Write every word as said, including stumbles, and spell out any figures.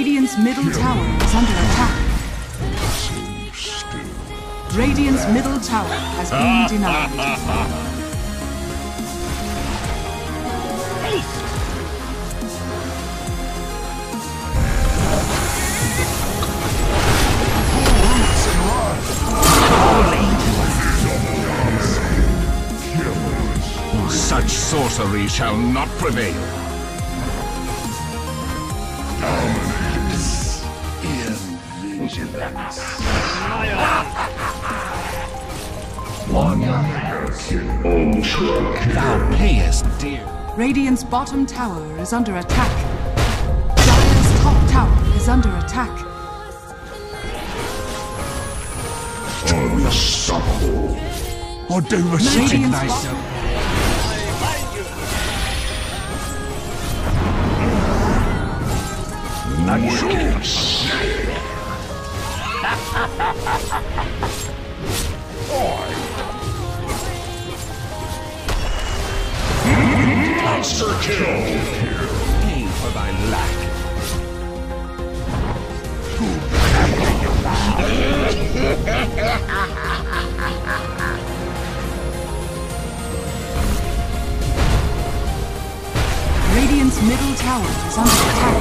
Radiant's middle tower is under attack. Radiant's middle tower has been denied. Such sorcery shall not prevail. Dominance in vigilance. One ultra kill. Thou payest dear. Radiant's bottom tower is under attack. Dire's top tower is under attack. Unstoppable. Or do Radiant's thyself. bottom Wicked. Monster kill. Pay for thy lack. Radiant's middle tower is under attack.